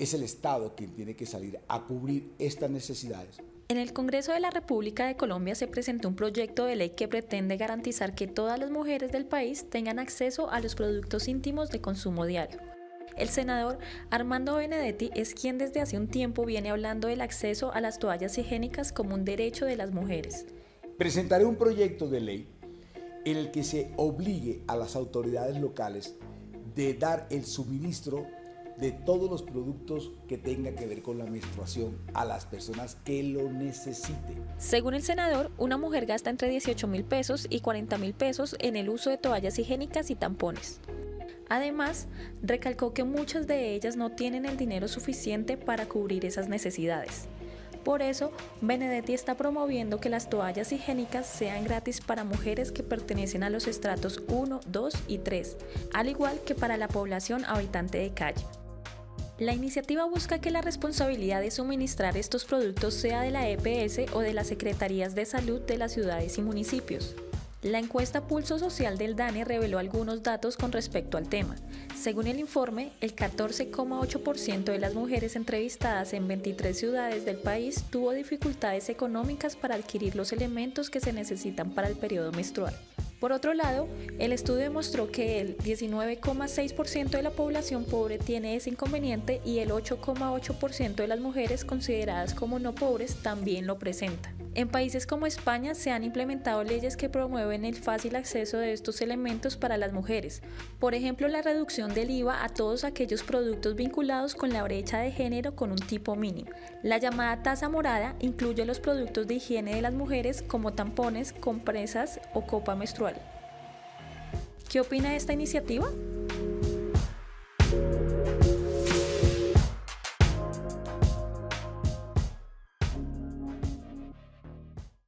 es el Estado quien tiene que salir a cubrir estas necesidades. En el Congreso de la República de Colombia se presentó un proyecto de ley que pretende garantizar que todas las mujeres del país tengan acceso a los productos íntimos de consumo diario. El senador Armando Benedetti es quien desde hace un tiempo viene hablando del acceso a las toallas higiénicas como un derecho de las mujeres. Presentaré un proyecto de ley en el que se obligue a las autoridades locales de dar el suministro de todos los productos que tengan que ver con la menstruación a las personas que lo necesiten. Según el senador, una mujer gasta entre 18.000 pesos y 40.000 pesos en el uso de toallas higiénicas y tampones. Además, recalcó que muchas de ellas no tienen el dinero suficiente para cubrir esas necesidades. Por eso, Benedetti está promoviendo que las toallas higiénicas sean gratis para mujeres que pertenecen a los estratos 1, 2 y 3, al igual que para la población habitante de calle. La iniciativa busca que la responsabilidad de suministrar estos productos sea de la EPS o de las Secretarías de Salud de las ciudades y municipios. La encuesta Pulso Social del DANE reveló algunos datos con respecto al tema. Según el informe, el 14,8% de las mujeres entrevistadas en 23 ciudades del país tuvo dificultades económicas para adquirir los elementos que se necesitan para el periodo menstrual. Por otro lado, el estudio demostró que el 19,6% de la población pobre tiene ese inconveniente y el 8,8% de las mujeres consideradas como no pobres también lo presentan. En países como España se han implementado leyes que promueven el fácil acceso de estos elementos para las mujeres. Por ejemplo, la reducción del IVA a todos aquellos productos vinculados con la brecha de género con un tipo mínimo. La llamada tasa morada incluye los productos de higiene de las mujeres como tampones, compresas o copa menstrual. ¿Qué opina de esta iniciativa?